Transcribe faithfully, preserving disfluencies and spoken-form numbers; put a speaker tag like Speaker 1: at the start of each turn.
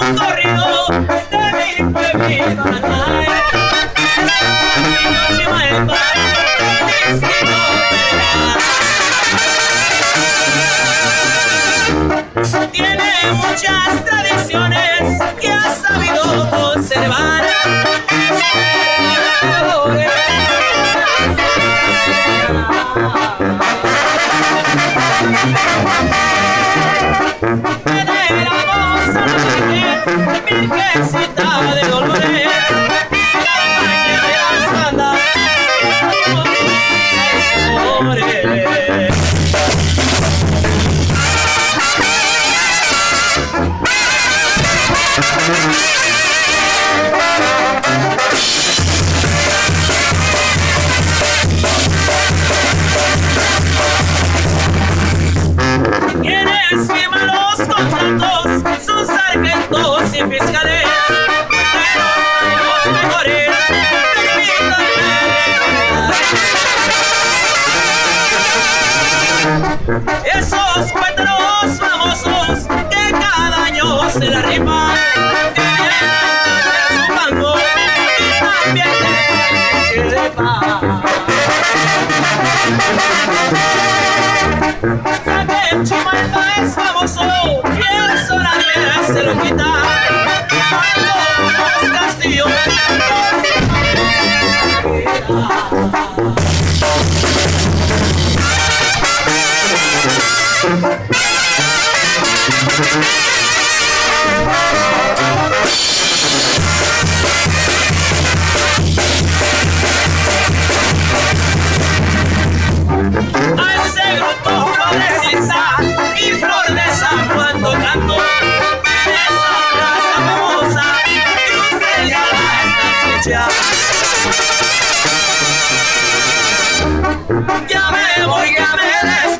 Speaker 1: un corrido de mi pueblito natal. Mi Chimalpa, mi distrito federal. Tiene muchas tradiciones que ha sabido conservar. Veneramos a la Virgen, Virgencita de Dolores, compañía de las bandas, amores. Quienes firman los contratos son sargentos y fiscales, pero los mejores, permítanme recordar esos cuentos famosos que cada año se la rifan, su banco y también de paz. El Chimalpa es famoso y eso nadie se lo quita. Cuando los castillos a ese grupo progresista y Flor de San Juan tocando esa plaza famosa y usted ya la está escuchando. Ya me voy, ya me des